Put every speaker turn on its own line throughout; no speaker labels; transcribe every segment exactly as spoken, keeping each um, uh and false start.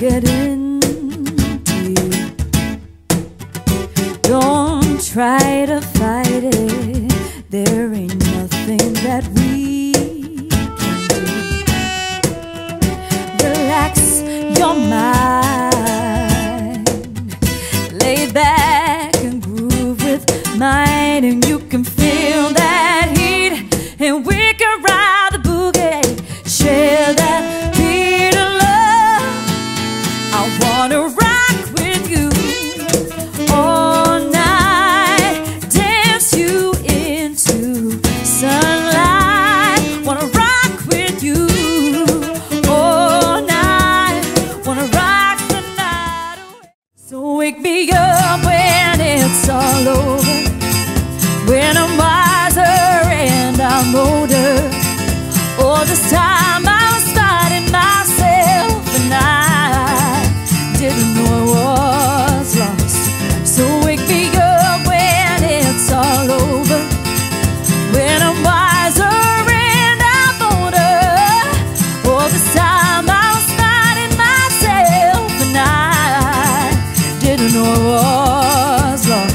get into you. Don't try to fight it. There ain't nothing that we can do. Relax your mind, lay back and groove with mine, and you can feel that heat, and we can ride the boogie, share that beat of love. I wanna rock with you all night, dance you into sunlight. Wanna rock with you all night, wanna rock the night away. So wake me up when it's all over, when I'm wiser and I'm older. All this time I was fighting myself, and I didn't know I was lost. So wake me up when it's all over, when I'm wiser and I'm older. All this time I was fighting myself, and I didn't know I was lost.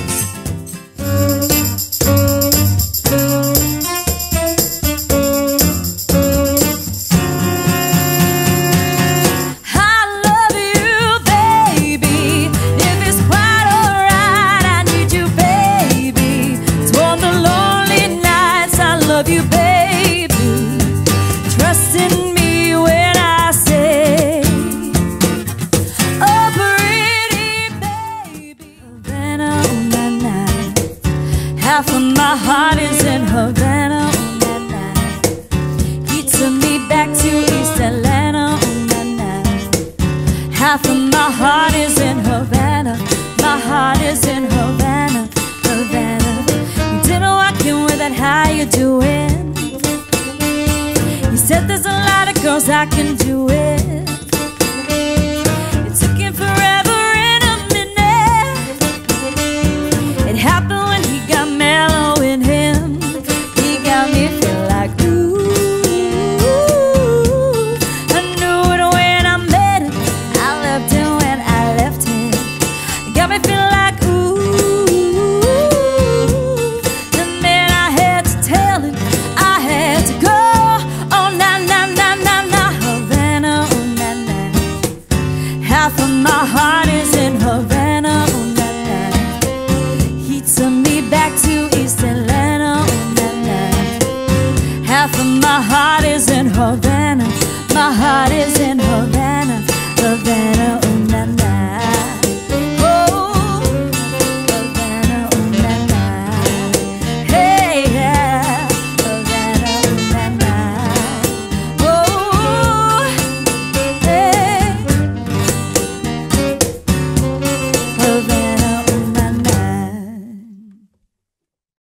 You, baby, trust in me when I say, oh, pretty baby, Havana, oh, na, na. Half of my heart is in Havana, oh, na, na. He took me back to East Atlanta, oh, na, na. Half of my heart is in Havana, my heart is in Havana, Havana. You didn't walk in with that, how you doing? You said there's a lot of girls I can do it. It took him forever and a minute. It happened when he got mellow in him. He got me feel like ooh. I knew it when I met him. I loved him when I left him. It got me feel like ooh. The man I had to tell him I had to go. Half of my heart is in Havana, oh, na, na. He took me back to East Atlanta, oh, na, na. Half of my heart is in Havana, my heart